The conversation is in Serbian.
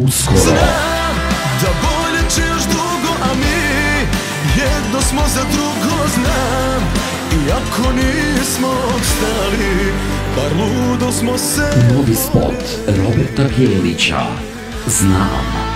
uskoro. Znam da bolje će još dugo, a mi jedno smo za drugo, znam. Iako nismo ostali, bar ludo smo se. Novi spot Roberta Gelića, Znam.